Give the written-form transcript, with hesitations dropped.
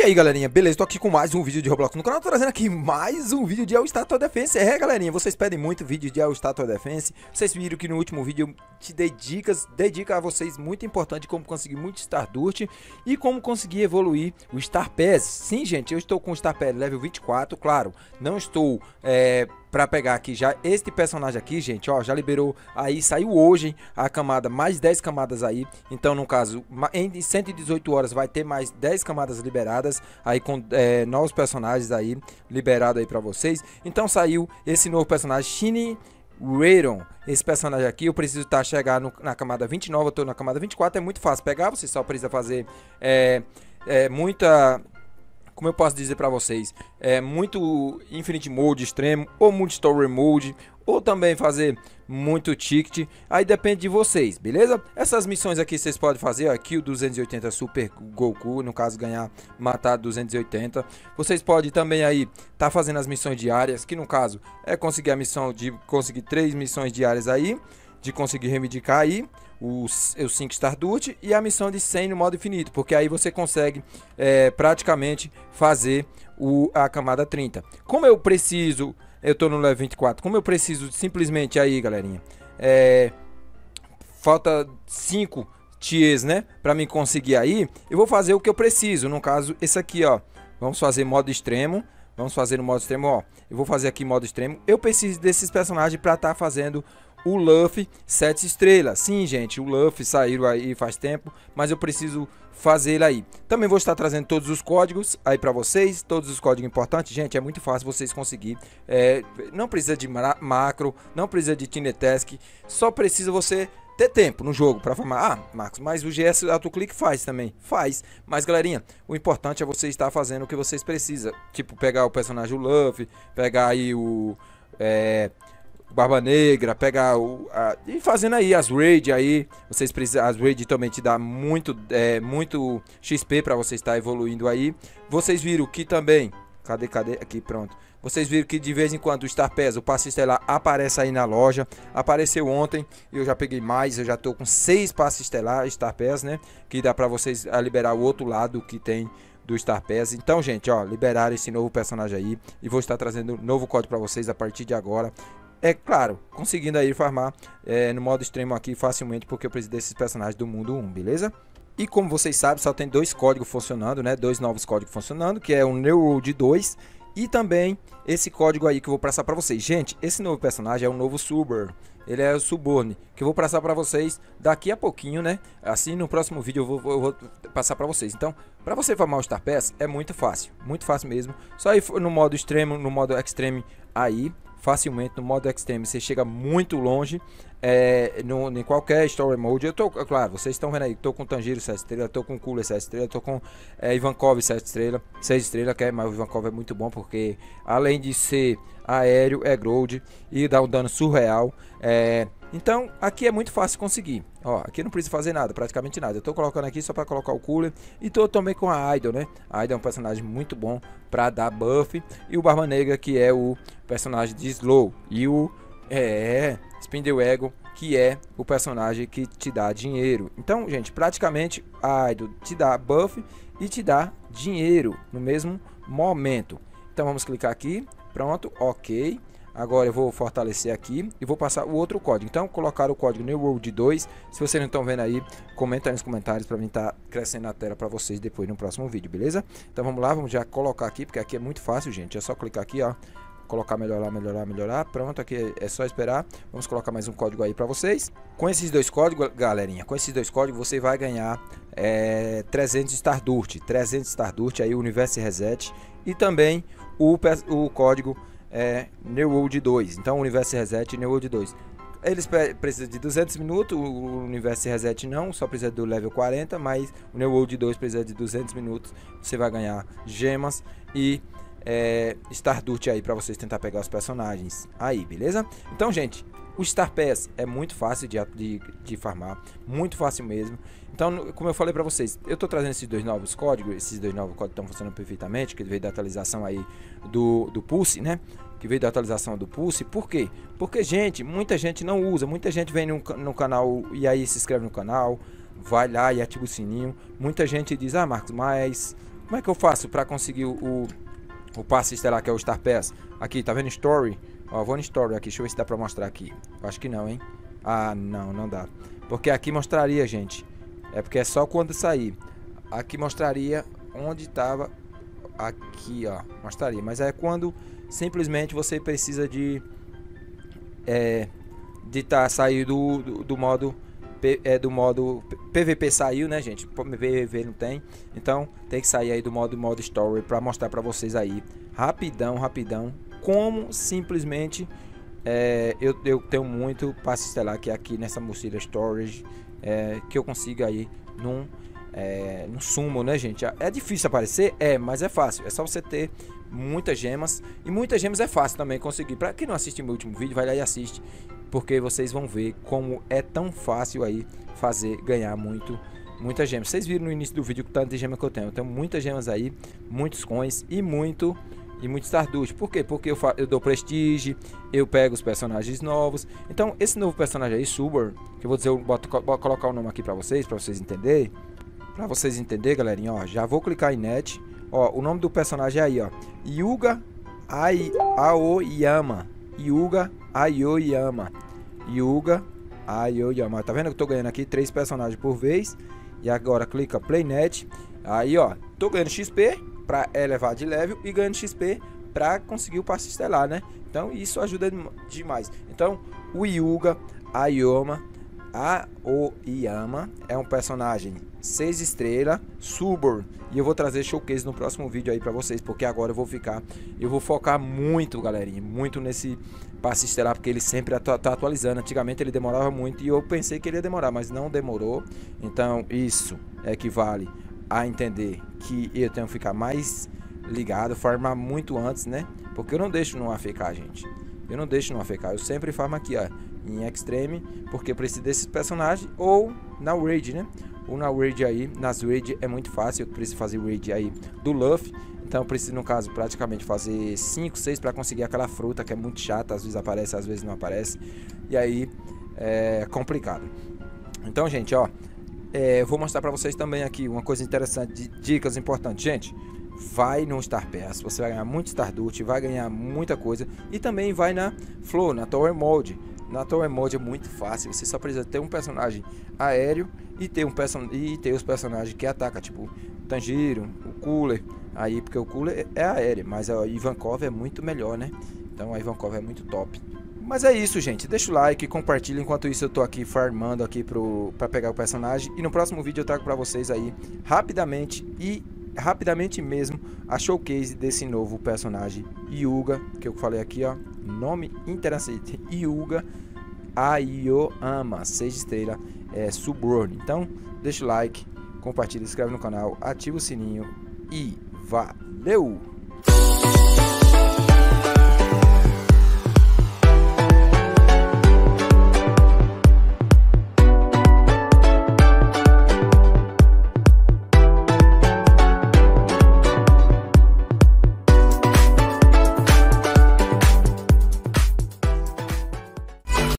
aí, galerinha, beleza? Tô aqui com mais um vídeo de Roblox no canal, tô trazendo aqui mais um vídeo de All-Star Tower Defense. Galerinha, vocês pedem muito vídeo de All-Star Tower Defense. Vocês viram que no último vídeo eu te dei dicas, a vocês muito importante como conseguir muito Stardust e como conseguir evoluir o Star Pass. Sim, gente, eu estou com o Star Pass level 24, claro, não estou pra pegar aqui já este personagem aqui, gente, ó, já liberou aí, saiu hoje a camada, mais 10 camadas aí, então no caso, em 118 horas vai ter mais 10 camadas liberadas, aí com novos personagens aí, liberado aí pra vocês. Então saiu esse novo personagem, Shiny Rayron. Esse personagem aqui, eu preciso chegar na camada 29, eu tô na camada 24, é muito fácil pegar, você só precisa fazer muita... Como eu posso dizer pra vocês, muito Infinite Mode extremo, ou muito Story Mode, ou também fazer muito ticket, aí depende de vocês, beleza? Essas missões aqui vocês podem fazer, aqui o 280 Super Goku, no caso ganhar, matar 280. Vocês podem também aí tá fazendo as missões diárias, que no caso é conseguir a missão de conseguir 3 missões diárias aí, de conseguir reivindicar aí os 5 Stardust e a missão de 100 no modo infinito, porque aí você consegue praticamente fazer a camada 30. Como eu preciso, eu tô no level 24, como eu preciso simplesmente aí, galerinha, falta 5 tiers, né, pra mim conseguir aí, eu vou fazer o que eu preciso, no caso esse aqui, ó, vamos fazer modo extremo. Vamos fazer no modo extremo, ó. Eu vou fazer aqui modo extremo. Eu preciso desses personagens para estar fazendo o Luffy 7 estrelas. Sim, gente, o Luffy saiu aí faz tempo, mas eu preciso fazer ele aí. Também vou estar trazendo todos os códigos aí para vocês, todos os códigos importantes. Gente, é muito fácil vocês conseguir. Não precisa de macro, não precisa de Tinetask, só precisa você ter tempo no jogo para farmar. Ah, Marcos, mas o GS AutoClick faz também. Faz. Mas, galerinha, o importante é você estar fazendo o que vocês precisam. Tipo, pegar o personagem o Luffy, pegar aí o Barba Negra, pegar e fazendo aí as raid aí. Vocês precisam, as raid também te dá muito XP para você estar evoluindo aí. Vocês viram que também, cadê? Aqui, pronto. Vocês viram que de vez em quando o Star Pass, o passe estelar, aparece aí na loja. Apareceu ontem, eu já peguei mais, eu já tô com 6 passes estelar, Star Pass, né? Que dá pra vocês liberar o outro lado que tem do Star Pass. Então, gente, ó, liberaram esse novo personagem aí. E vou estar trazendo um novo código pra vocês a partir de agora. É claro, conseguindo aí farmar no modo extremo aqui facilmente, porque eu preciso desses personagens do mundo 1, beleza? E como vocês sabem, só tem 2 códigos funcionando, né? 2 novos códigos funcionando, que é o New World 2 e também esse código aí que eu vou passar para vocês. Gente, esse novo personagem é o novo Suborn. Ele é o Suborn, que eu vou passar para vocês daqui a pouquinho, né? Assim, no próximo vídeo eu vou passar para vocês. Então, para você farmar o Star Pass é muito fácil mesmo. Só ir no modo extremo, no modo extreme aí, facilmente no modo extreme você chega muito longe em qualquer story mode. Eu tô, claro, vocês estão vendo aí, tô com Tanjiro 7 estrelas, tô com Cooler 7 estrelas, tô com Ivankov 7 estrelas, 6 estrelas, mas o Ivankov é muito bom porque além de ser aéreo, é gold e dá um dano surreal. Então aqui é muito fácil conseguir, ó, aqui não precisa fazer nada, praticamente nada. Eu tô colocando aqui só para colocar o Cooler e tô também com a Idol, né? A Idol é um personagem muito bom para dar buff e o Barba Negra, que é o personagem de Slow, e o Spindle Ego, que é o personagem que te dá dinheiro. Então, gente, praticamente a Idol te dá buff e te dá dinheiro no mesmo momento. Então vamos clicar aqui, pronto, ok. Agora eu vou fortalecer aqui e vou passar o outro código. Então, colocar o código New World 2. Se vocês não estão vendo aí, comenta aí nos comentários para mim estar crescendo na tela para vocês depois no próximo vídeo, beleza? Então vamos lá, vamos já colocar aqui, porque aqui é muito fácil, gente. É só clicar aqui, ó. Colocar melhorar. Pronto, aqui é só esperar. Vamos colocar mais um código aí para vocês. Com esses 2 códigos, galerinha, com esses 2 códigos você vai ganhar 300 Stardust. 300 Stardust aí, o Universe Reset. E também o código New World 2. Então, Universe Reset e New World 2. Eles precisam de 200 minutos, o Universe Reset não, só precisa do level 40, mas o New World 2 precisa de 200 minutos. Você vai ganhar gemas e Stardust aí para vocês tentar pegar os personagens aí, beleza? Então, gente, o Star Pass é muito fácil de farmar, muito fácil mesmo. Então, como eu falei para vocês, eu tô trazendo esses 2 novos códigos, estão funcionando perfeitamente, que veio da atualização aí do Pulse, né? Que veio da atualização do Pulse. Por quê? Porque, gente, muita gente não usa, muita gente vem no canal e aí se inscreve no canal, vai lá e ativa o sininho. Muita gente diz, ah, Marcos, mas Como é que eu faço para conseguir o passe estelar, que é o Star Pass? Aqui, tá vendo Story? Ó, vou no Story aqui, deixa eu ver se dá pra mostrar aqui. Eu acho que não, hein? Ah, não dá. Porque aqui mostraria, gente. É porque é só quando sair. Aqui mostraria onde tava. Aqui, ó, mostraria. Mas é quando simplesmente você precisa de sair do modo PVP. Saiu, né, gente? PVP não tem. Então tem que sair aí do modo Story para mostrar para vocês aí rapidão como simplesmente eu tenho muito passe estelar que é aqui nessa mochila Storage, que eu consigo aí num sumo, né, gente? É difícil aparecer? Mas é fácil. É só você ter muitas gemas. E muitas gemas é fácil também conseguir. Para quem não assistiu meu último vídeo, vai lá e assiste, porque vocês vão ver como é tão fácil aí ganhar muitas gemas. Vocês viram no início do vídeo o tanto de gema que eu tenho. Eu tenho muitas gemas aí, muitos coins e muito Stardust. Por quê? Porque eu dou prestige, eu pego os personagens novos. Então esse novo personagem aí, Subor, que eu vou dizer, vou colocar o nome aqui para vocês entenderem. Pra vocês entenderem, galerinha, ó, já vou clicar em net. Ó, o nome do personagem é aí, ó, Yuga Aoyama. Yuga Aoyama. Tá vendo que eu tô ganhando aqui 3 personagens por vez. E agora clica Play Net. Aí, ó, tô ganhando XP pra elevar de level e ganhando XP pra conseguir o passe estelar, né? Então isso ajuda demais. Então o Yuga Aoyama é um personagem 6 estrelas, Subor. E eu vou trazer showcase no próximo vídeo aí pra vocês, porque agora eu vou focar muito, galerinha, muito nesse passe estelar, porque ele sempre tá atualizando. Antigamente ele demorava muito e eu pensei que ele ia demorar, mas não demorou. Então isso equivale a entender que eu tenho que ficar mais ligado, farmar muito antes, né? Porque eu não deixo no AFK, gente. Eu não deixo no AFK, eu sempre farmo aqui, ó, em Extreme, porque eu preciso desses personagens, ou na raid, né? Ou na raid aí, nas raid é muito fácil, eu preciso fazer raid aí do Luffy, então eu preciso, no caso, praticamente fazer 5, 6 para conseguir aquela fruta que é muito chata, às vezes aparece, às vezes não aparece, e aí é complicado. Então, gente, ó, vou mostrar para vocês também aqui uma coisa interessante, dicas importantes, gente. Vai no Star Pass, você vai ganhar muito Stardust, vai ganhar muita coisa. E também vai na Flow, na Tower Mode. Na Tower Mode é muito fácil, você só precisa ter um personagem aéreo e ter os personagens que atacam, tipo Tanjiro, o Cooler. Aí, porque o Cooler é aéreo, mas a Ivankov é muito melhor, né? Então a Ivankov é muito top. Mas é isso, gente, deixa o like, compartilha. Enquanto isso eu tô aqui farmando aqui pra pegar o personagem. E no próximo vídeo eu trago pra vocês aí rapidamente mesmo a showcase desse novo personagem Yuga, que eu falei aqui, ó, nome interessante, Yuga Aoyama, 6 estrelas, Subor. Então deixa o like, compartilha, inscreve no canal, ativa o sininho e valeu!